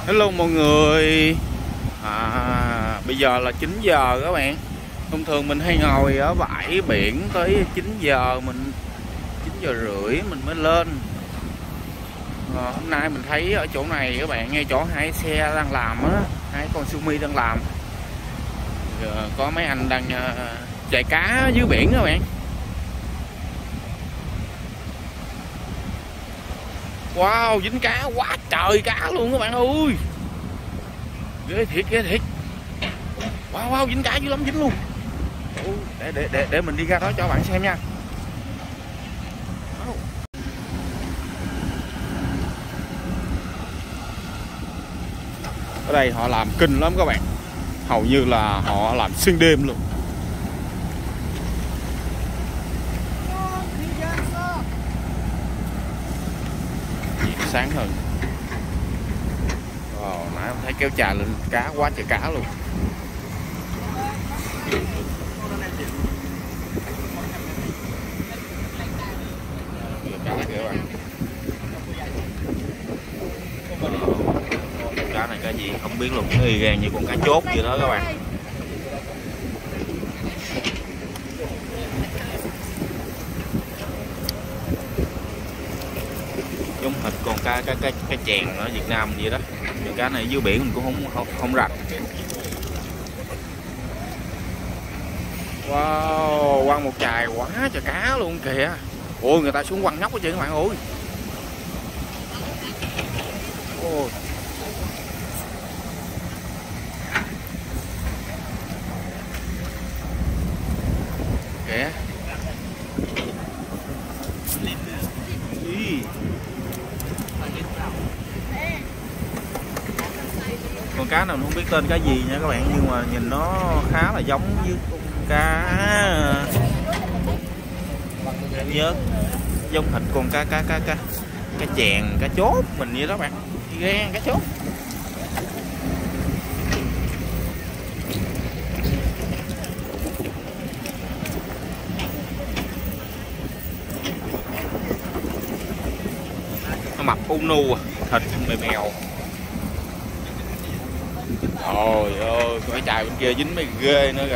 Hello mọi người. Bây giờ là 9 giờ các bạn. Thông thường mình hay ngồi ở bãi biển tới 9 giờ, 9 giờ rưỡi mình mới lên. Hôm nay mình thấy ở chỗ này các bạn, ngay chỗ hai xe đang làm á, hai con sumi đang làm. Có mấy anh đang chạy cá dưới biển các bạn. Wow, dính cá quá trời cá luôn các bạn ơi. Ghê thiệt, ghê thiệt. Wow, dính cá dữ lắm, dính luôn. Để mình đi ra đó cho bạn xem nha. Ở đây họ làm kinh lắm các bạn. Hầu như là họ làm xuyên đêm luôn. Sáng hơn. Nãy em thấy kéo trà lên cá quá trời cá luôn. Cá kìa bạn. Cá này cá gì không biết luôn, nó y gan như con cá chốt vậy đó các bạn. Giống thịt con cá chèn ở Việt Nam vậy đó. Những cá này dưới biển mình cũng không rạch. Wow, quăng một chài quá trời cá luôn kìa. Ôi, người ta xuống quăng nhóc hết trơn các bạn ơi. Ôi. Kìa. Con cá nào không biết tên cá gì nha các bạn, nhưng mà nhìn nó khá là giống với con cá nhớ, giống thịt con cá chèn, cá chốt mình vậy đó bạn, gan cá chốt. Nó mập unu, thịt mềm mèo. Trời ơi, cái chài bên kia dính mấy ghê nữa kìa.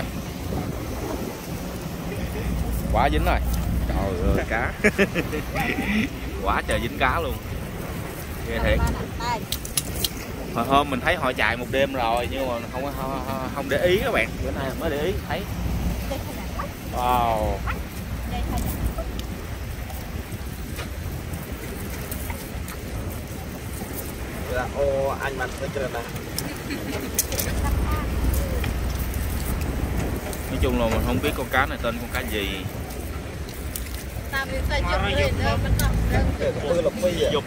Quá dính rồi. Trời ơi, cá. Quá trời dính cá luôn. Ghê thiệt. Hồi hôm mình thấy họ chạy một đêm rồi nhưng mà không để ý các bạn. Bữa nay mới để ý thấy. Wow. Ô anh mặt với trời này. Nói chung là mình không biết con cá này tên con cá gì. Dục.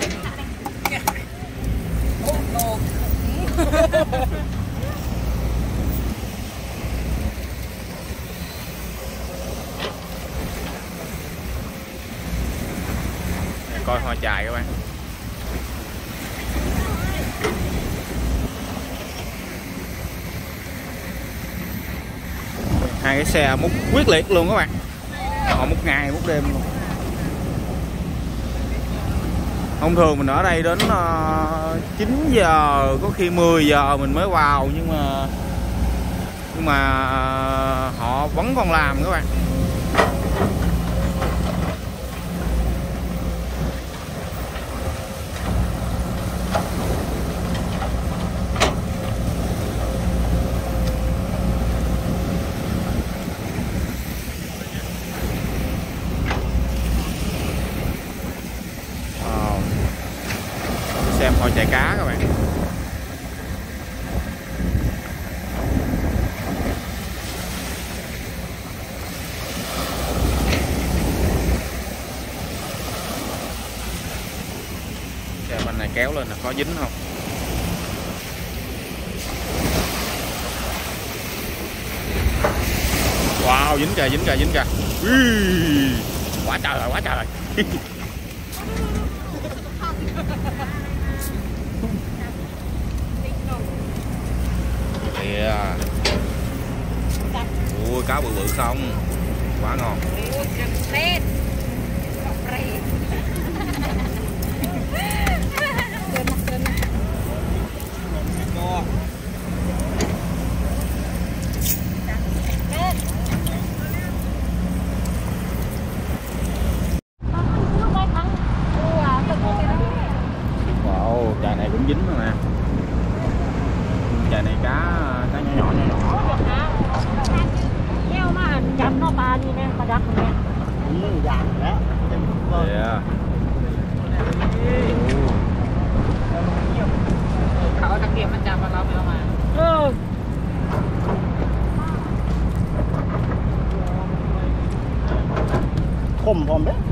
Coi hoa chài các bạn. Hai cái xe múc quyết liệt luôn các bạn. Họ múc ngày múc đêm luôn. Thông thường mình ở đây đến 9 giờ, có khi 10 giờ mình mới vào, nhưng mà họ vẫn còn làm các bạn. Xem họ chạy cá các bạn. Xe bên này kéo lên là có dính không? Wow, dính kìa, dính kìa, dính kìa. Quá trời rồi, quá trời rồi. Yeah. Ui, cá bự bự không, quá ngon. cũng dính rồi nè. Chài này cá nhỏ nhỏ. Heo mà chấm nó ba như nè, ba đắt nè. Vàng đó. Yeah. เขาตะเกียบมันจับเราไปเอามา Khum không đấy.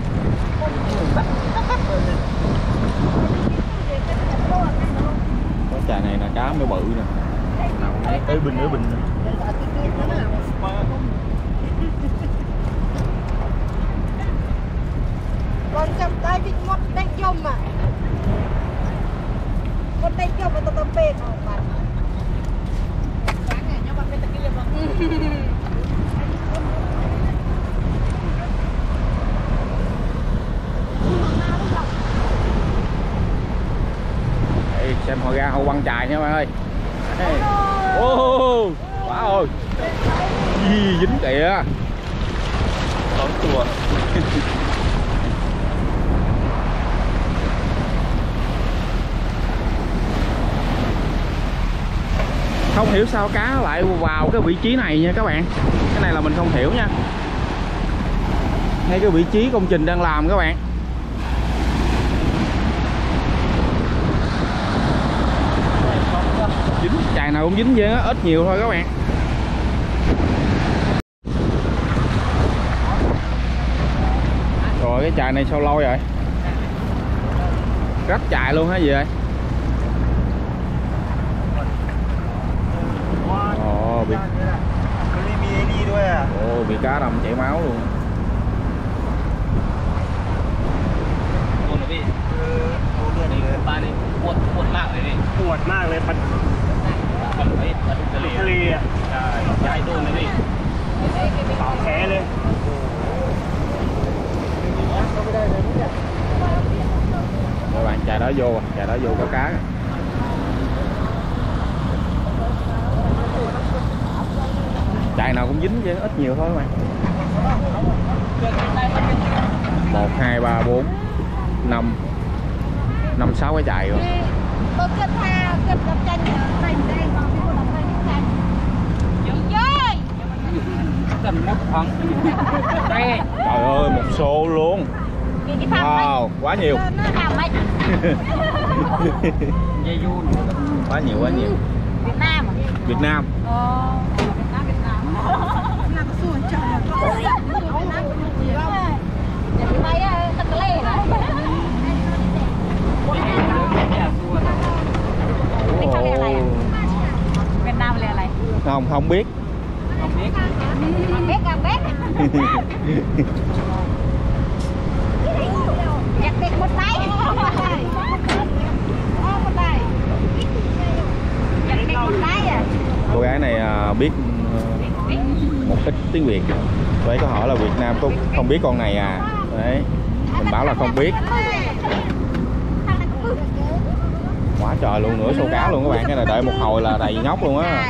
Cái chài này là cá mới bự nè. Nào tới bình nữa bình. Con cầm tay bị ngọt đánh chôm mà. Con đánh chôm mà tao tao bê không bạn. Sáng này nhau bạn bên tao kia không? Đây, xem họ ra họ quăng chài nha bạn ơi. Ô, quá ơi. Dính kìa. Tốn chùa. Không hiểu sao cá lại vào cái vị trí này nha các bạn. Cái này là mình không hiểu nha. Ngay cái vị trí công trình đang làm các bạn. Dính, chài nào cũng dính chứ, ít nhiều thôi các bạn. Rồi cái chài này sao lâu rồi? Rách chài luôn hả gì vậy? Ồ, bị bị cá đầm chảy máu luôn. Phuột mạcเลยปัดทะเลอ่ะใช่โดนเลยพี่ต่อแขเลย Các bạn chài đó vô, có cá. Chài nào cũng dính chứ, ít nhiều thôi các bạn. 1, 2, 3, 4, 5, 6 cái chài rồi. Tôi kết tha, kết đập chanh này đây còn cái đập chanh chanh. Chơi. Cần một khoảng. Đây. Trời ơi, một xô luôn. Wow, quá nhiều. Nó làm mấy. Dây dun. Quá nhiều. Việt Nam à? Việt Nam. Việt Nam. Là có xuồng trời là có Việt Nam gì không? Để đi bay tật lê này. Biết sao lê này à? Việt Nam lê này. Không biết. Không biết. Biết. Nhặt được một tay. Một tay. Nhặt được một tay à? Cô gái này biết một ít tiếng Việt. Vậy có hỏi là Việt Nam có không biết con này à? Đấy. Mình bảo là không biết. Quá trời luôn, nửa xô cá luôn các bạn. Cái này đợi một hồi là đầy nhóc luôn á.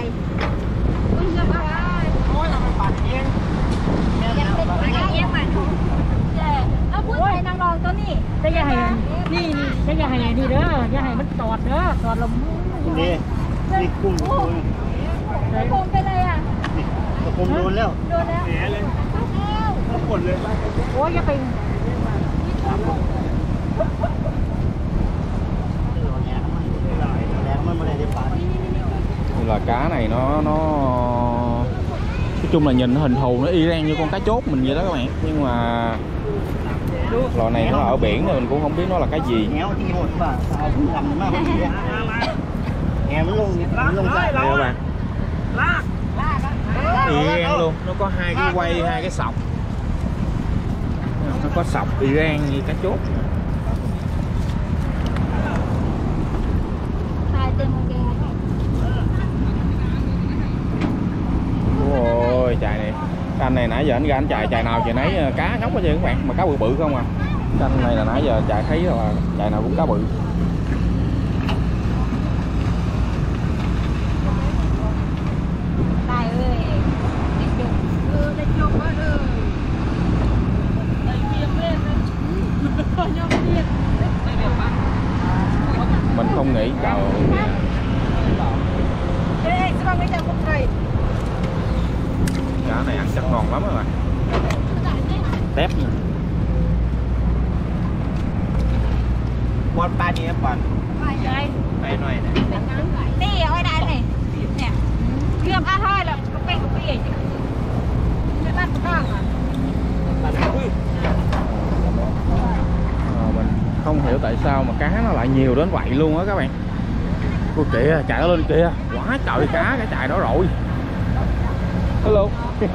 Cái da hàiนี่cái da hàiนี่เด้อda hàiมันตอดเด้อตอดลมนี่กุ้ง Côn cái này à? ผมโดนแล้ว Đồ đó. แหนเลยทั้งหมดเลยโอ้ยอย่าไป Là cá này nó nói chung là nhìn hình thù nó y gan như con cá chốt mình vậy đó các bạn, nhưng mà loài này nó ở biển nên mình cũng không biết nó là cái gì. Nè các bạn, y gan luôn, nó có hai cái quay, hai cái sọc, nó có sọc y gan như cá chốt. Ôi chài này, cái anh này nãy giờ anh ra anh chài nào chài nấy cá ngốc hết trơn các bạn, mà cá bự bự không à. Cái anh này là nãy giờ chài thấy là chài nào cũng cá bự. Mình không nghĩ. Trời ơi. Cá này ăn chắc ngon lắm rồi bạn. Tép nha. Con ba chị em còn đây này đi ở đây này nè kia ăn thôi là có cái gì cái bát con Mình không hiểu tại sao mà cá nó lại nhiều đến vậy luôn á các bạn. Cô kìa, chạy lên kìa, quá trời cá cái chài đó rồi. Hello.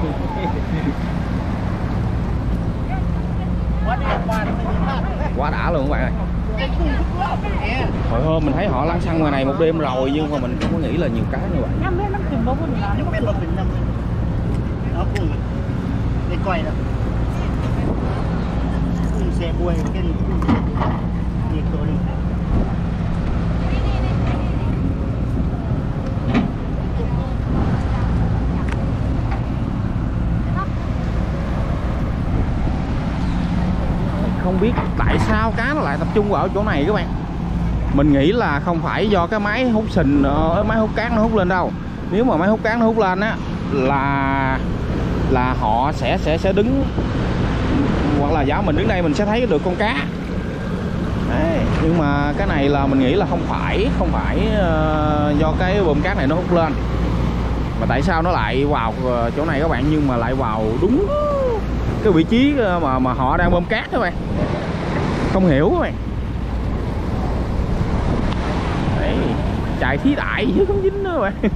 Quá đã luôn các bạn ơi. Hồi hôm mình thấy họ lăn xăng ngoài này một đêm rồi nhưng mà mình không có nghĩ là nhiều cá như vậy. nó cùng để quay đó cùng xe buôi cái nhiệt độ này. Không biết tại sao cá nó lại tập trung vào chỗ này các bạn. Mình nghĩ là không phải do cái máy hút sình, máy hút cát nó hút lên đâu. Nếu mà máy hút cát nó hút lên á là họ sẽ đứng, hoặc là giả mình đứng đây mình sẽ thấy được con cá. Đấy, nhưng mà cái này là mình nghĩ là không phải do cái bơm cát này nó hút lên. Mà tại sao nó lại vào chỗ này các bạn, nhưng mà lại vào đúng cái vị trí mà họ đang bơm cát các bạn. Không hiểu các bạn. Đấy, chạy thí đại chứ không dính nữa các bạn.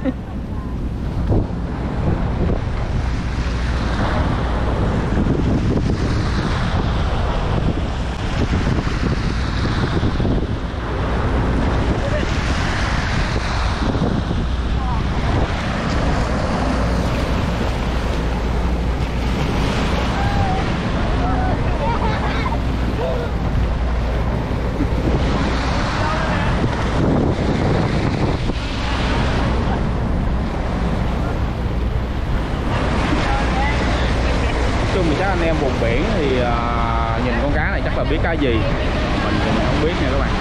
Chắc anh em vùng biển thì nhìn con cá này chắc là biết cá gì, mình thì mình không biết nha các bạn.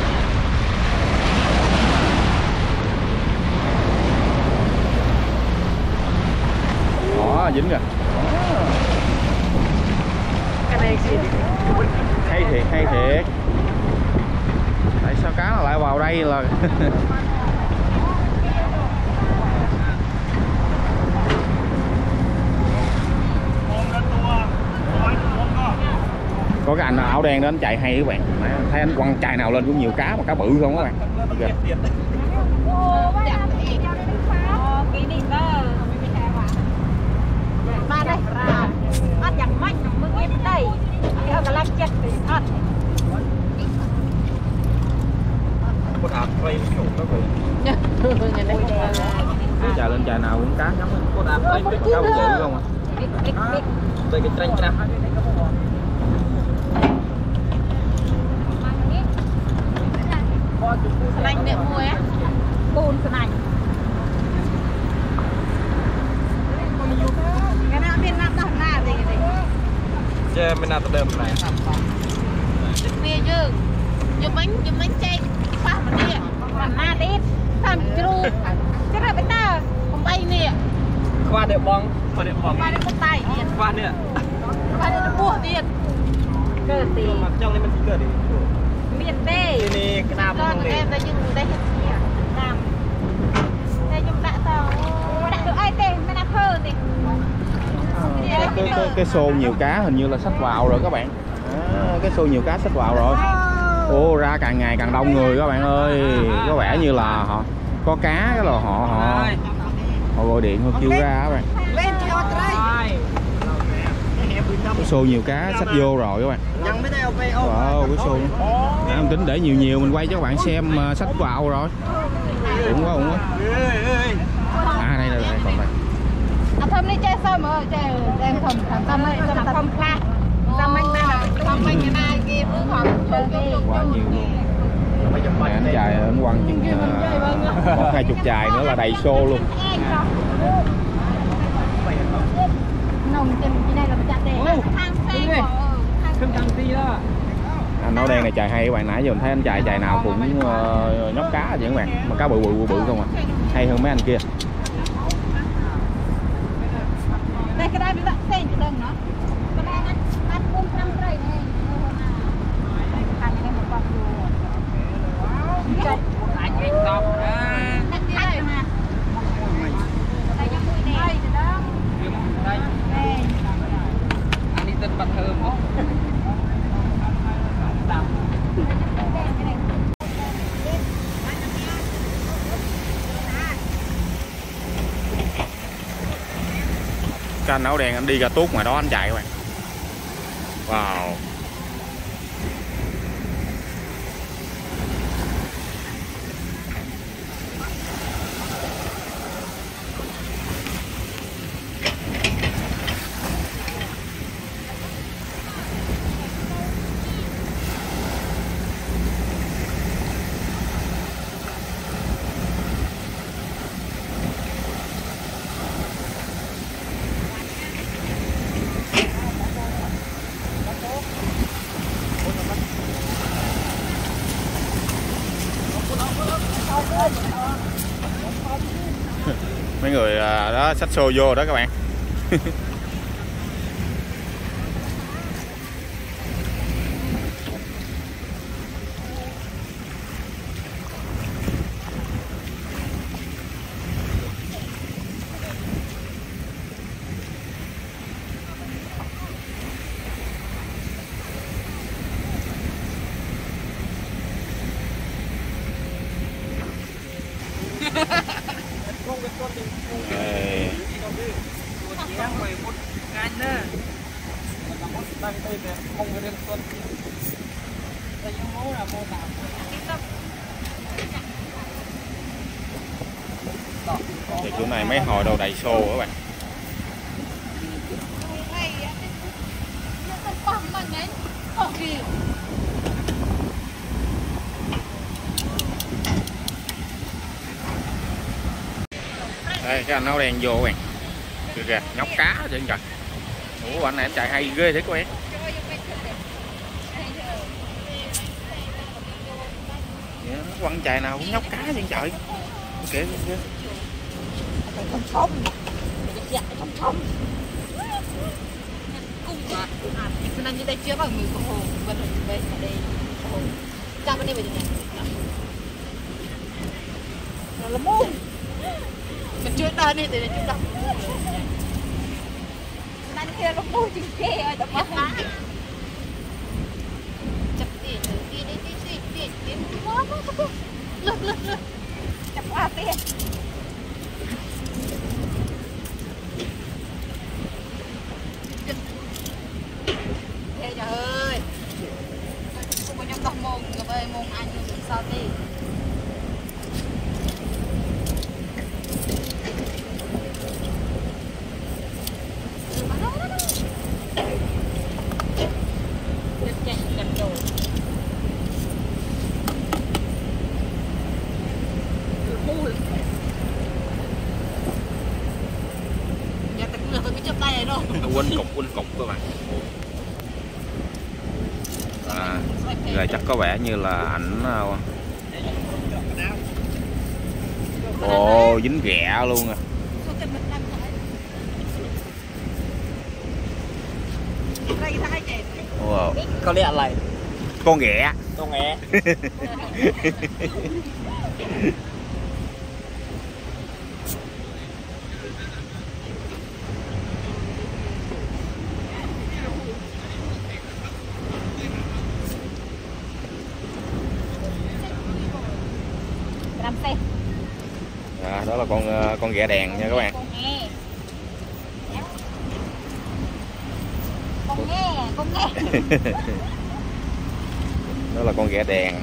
Đó, dính rồi. Hay thiệt, hay thiệt. Tại sao cá nó lại vào đây là có cái anh áo đen đó anh chạy hay các bạn. Thấy anh quăng chài nào lên cũng nhiều cá, mà cá bự không các bạn. ba đây ăn chẳng mạnh mới nghe đây theo cả lăng chết thì ăn con áp quay nhổ các bạn. Chài lên chài nào cũng cá ngắm. Con áp quay cá bự không à? Đây cái tranh ra. Sành để mua á, bồn sành. Cái nào bên Nam đó là gì vậy? Chơi bên nào tao đơm này. Bia chứ, chụp bánh chay, pha mà đi, còn na đi, tham chru, cái này bên ta, không bay nè. Qua đẹp bong, qua đẹp bong. Qua đây có tay, Qua nè. qua đây nó bùa tiền. Cơ gì? Mặc trong này mình chỉ cơ đi. Miền tây. Ini kenapa Con em đây nhưng đây hết Nam. Đây chúng đã tao đã được ai tên mới đã phơ thì. Cái xô nhiều cá hình như là xách vào rồi các bạn. Cái xô nhiều cá xách vào rồi. Ô, ra càng ngày càng đông người các bạn ơi. Có vẻ như là họ có cá cái là họ gọi điện họ kêu ra các bạn. Cái xô nhiều cá xách vô rồi các bạn. Wow, cái xô em tính để nhiều mình quay cho các bạn xem xách vào rồi. Cũng quá. À đây còn đây. Thơm đi chơi sao mà chơi em thầm đây thầm pha. Thầm anh ta thầm anh cái này kia cũng khoảng Quá nhiều luôn. Nè, anh chài anh quăng chừng còn 20 chài nữa là đầy xô luôn. nồng trên cái này là chặt để Anh nấu đen này chài hay các bạn, nãy giờ mình thấy anh chài nào cũng nhóc cá vậy các bạn, mà cá bự không à, hay hơn mấy anh kia. Đây cái đây bị đặt tên chứ đừng nó. Cái đây ăn cung trăm cây này. Ăn cái này một con luôn. Wow. Anh cái cọc đó. Anh đi đây mà. Đây nhá mũi này. Đây đó. Đây. Anh đi tên bật thơm không? Cái anh áo đen anh đi ra tuốt ngoài đó anh chạy các bạn. Wow. Mấy người đó xách xô vô đó các bạn. Thì chỗ này mấy hồi đâu đầy xô các bạn. Đây cái anh áo đen vô các bạn. Kìa nhóc cá chứ trời. Ủa anh này anh chạy hay ghê thế các bạn. Quăng chài nào cũng nhóc cá chứ trời. Kìa kìa. Cho nên như đây chưa bằng người của hồ vẫn về ở đây. Ra bên đây về này. Nó là mù. Mình chưa đợi đi để chúng đọc. Nên kia nó mù chừng kia ơi tập mắt má. Chập tiền tiền quá quá. Lực chập qua tiền. Trời ơi. Không có nhắm đọc mông rồi bây mông anh sao đi. Quên cục các bạn. Rồi chắc có vẻ như là ảnh dính ghẹ luôn à. Wow. Có lẽ lại Con ghẹ. con ghẹ. Đó là con ghẹ đèn nha các bạn. Con nghe. Đó là con ghẹ đèn.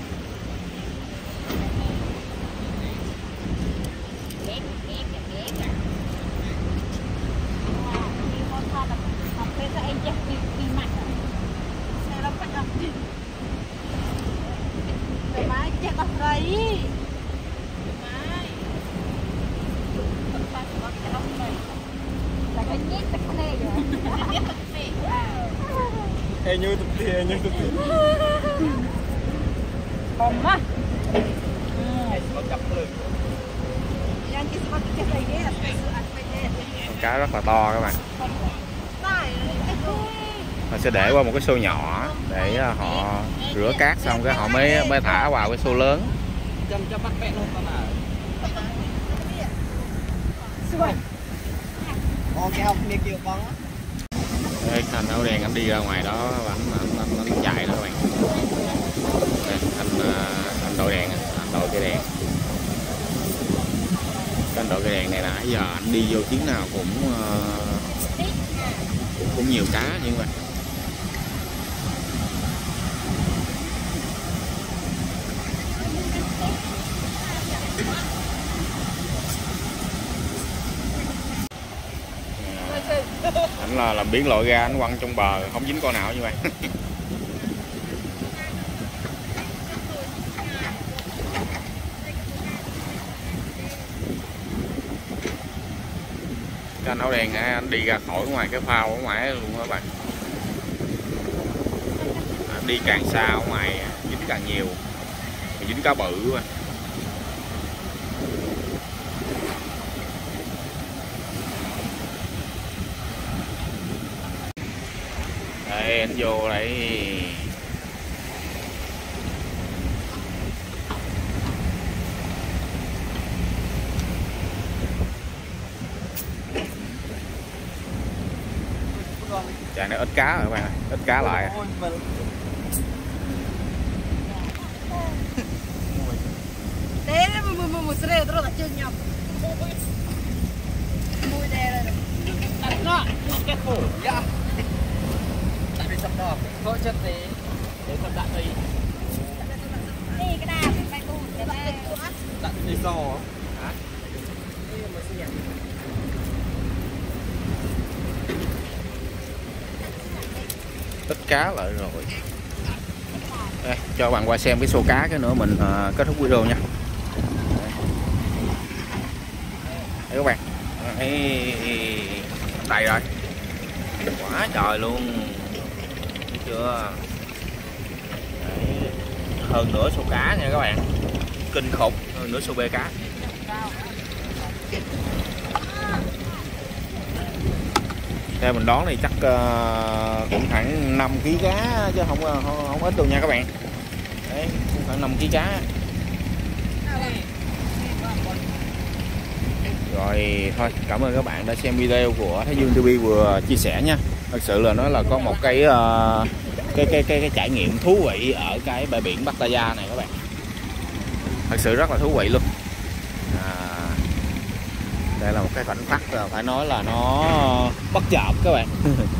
Như tục tiền Bông á. Con cá rất là to các bạn. Họ sẽ để qua một cái xô nhỏ để họ rửa cát xong cái họ mới thả vào cái xô lớn. Đây, anh áo đen anh đi ra ngoài đó anh chạy đó các bạn. Đây, anh đội đèn, anh đội cái đèn. Anh đội cái đèn này là nãy giờ anh đi vô chuyến nào cũng nhiều cá như vậy. Anh là làm biến lội ra anh quăng trong bờ không dính con nào như vậy. Cái anh áo đen anh đi ra khỏi ngoài cái phao ở ngoài luôn các bạn. Anh đi càng xa ở ngoài dính càng nhiều, dính cá bự quá. Đây anh vô đây. Chàng này ít cá rồi các bạn ơi, ít cá lại. Thế một sợi rồi là chưa nhầm. Mùi đè rồi. Đặt nó, cái khổ ya. Tại vì sập đỏ, vỡ chất thế. Để sập đạn đi. Đi cái đà mình bay tụt cái bay. Đạn đi giò hả? Ít cá lại rồi. Đây, cho các bạn qua xem cái xô cá cái nữa mình kết thúc video nha. Đây các bạn, đầy rồi, quá trời luôn, thấy chưa? Đấy. Hơn nửa xô cá nha các bạn, kinh khủng, hơn nửa xô bê cá. Theo mình đoán thì chắc cũng khoảng 5 kg cá chứ không ít đâu nha các bạn. Đấy, cũng khoảng 5 kg cá. Rồi thôi, cảm ơn các bạn đã xem video của Thái Dương TV vừa chia sẻ nha. Thật sự là nó là có một cái trải nghiệm thú vị ở cái bãi biển Pattaya này các bạn. Thật sự rất là thú vị luôn. Đây là một cái khoảnh khắc phải nói là nó bất chợt các bạn.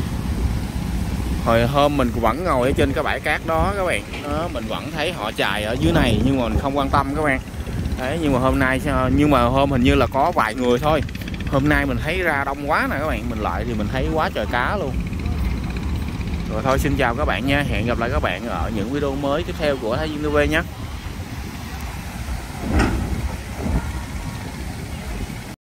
Hồi hôm mình vẫn ngồi ở trên cái bãi cát đó các bạn, mình vẫn thấy họ chài ở dưới này nhưng mà mình không quan tâm các bạn. Đấy, nhưng mà hôm nay hôm hình như là có vài người thôi. Hôm nay mình thấy ra đông quá nè các bạn, mình lại thì mình thấy quá trời cá luôn. Rồi thôi xin chào các bạn nha, hẹn gặp lại các bạn ở những video mới tiếp theo của Thái Dương TV nhé.